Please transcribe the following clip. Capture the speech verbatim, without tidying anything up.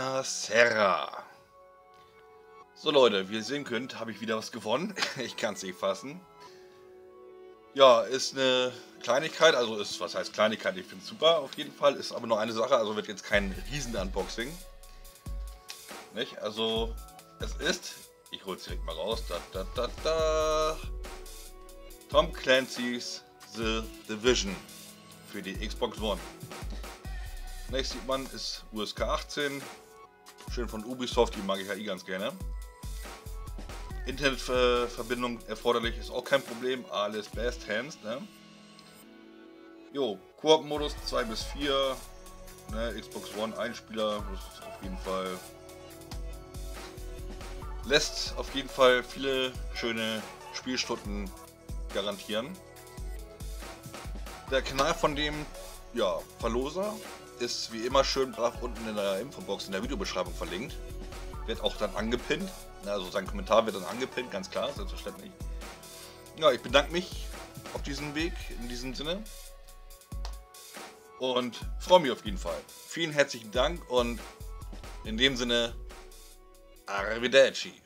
Buonasera. So Leute, wie ihr sehen könnt, habe ich wieder was gewonnen. Ich kann es nicht fassen. Ja, ist eine Kleinigkeit, also ist, was heißt Kleinigkeit, ich finde es super auf jeden Fall, ist aber nur eine Sache, also wird jetzt kein Riesen-Unboxing. Nicht? Also, es ist, ich hole es direkt mal raus, da, da, da, da, Tom Clancy's The Division für die Xbox One. Nächstes sieht man, ist U S K achtzehn, schön von Ubisoft, die mag ich ja eh ganz gerne. Internetverbindung erforderlich, ist auch kein Problem, alles best hands, ne? Jo, Koop-Modus zwei bis vier, ne? Xbox One Einspieler, das ist auf jeden Fall, lässt auf jeden Fall viele schöne Spielstunden garantieren. Der Kanal von dem, ja, Verloser ist wie immer schön brav unten in der Infobox in der Videobeschreibung verlinkt. Wird auch dann angepinnt. Also sein Kommentar wird dann angepinnt, ganz klar, selbstverständlich. Ja, ich bedanke mich auf diesen Weg, in diesem Sinne. Und freue mich auf jeden Fall. Vielen herzlichen Dank und in dem Sinne, Arrivederci.